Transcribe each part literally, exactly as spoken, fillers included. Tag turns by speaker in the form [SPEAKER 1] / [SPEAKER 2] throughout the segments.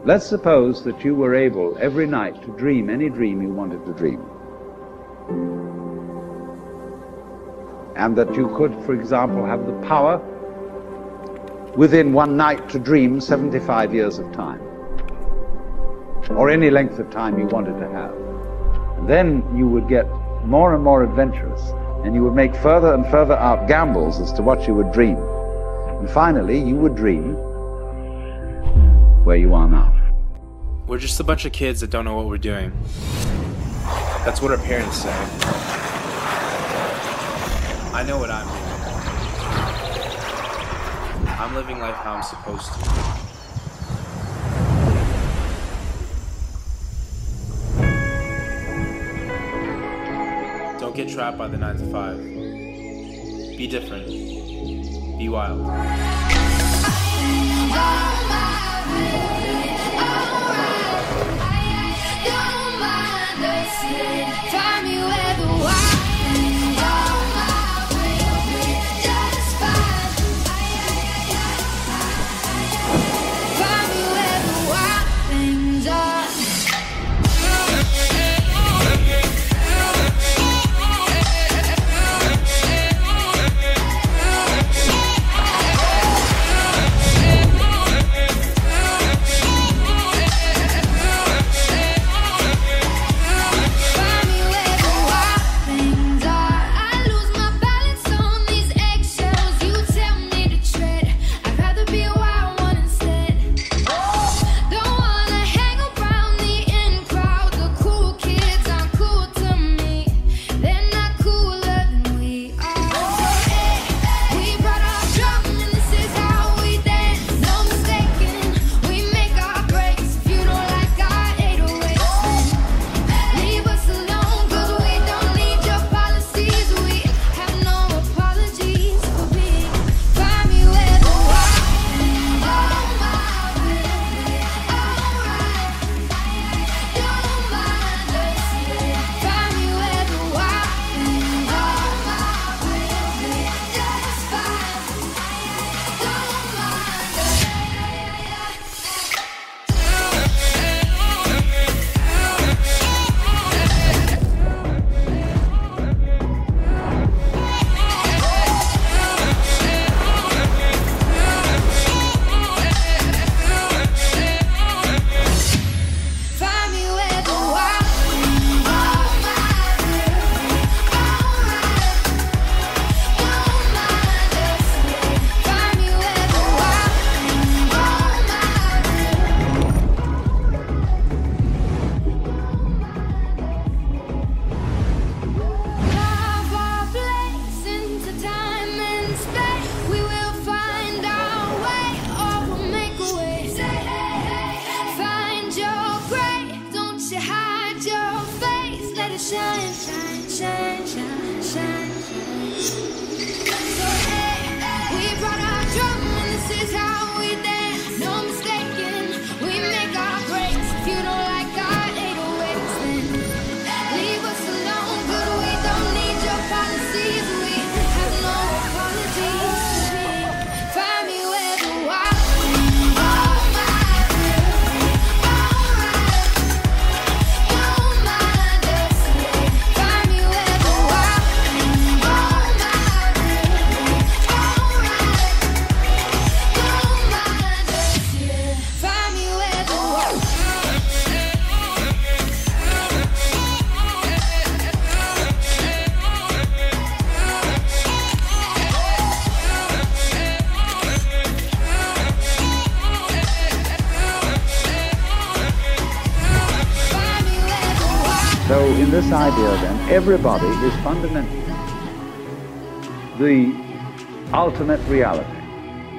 [SPEAKER 1] Let's suppose that you were able every night to dream any dream you wanted to dream. And that you could, for example, have the power within one night to dream seventy-five years of time, or any length of time you wanted to have. And then you would get more and more adventurous, and you would make further and further out gambles as to what you would dream. And finally, you would dream where you are now.
[SPEAKER 2] We're just a bunch of kids that don't know what we're doing. That's what our parents say. I know what I'm doing. I'm living life how I'm supposed to. Don't get trapped by the nine to five. Be different. Be wild.
[SPEAKER 3] Find me where the wild things are. We'll be just fine. Find me where the wild things are. Shine, shine, shine, shine, shine, shine. So hey, we brought our drum and this is how we dance. No mistaking, we make our breaks. If you don't like our eight oh eights, then leave us alone. But we don't need your policies. We have no apologies. Find me where the wild things are.
[SPEAKER 1] So in this idea then, everybody is fundamentally the ultimate reality,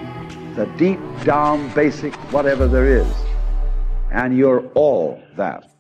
[SPEAKER 1] the deep down basic whatever there is, and you're all that.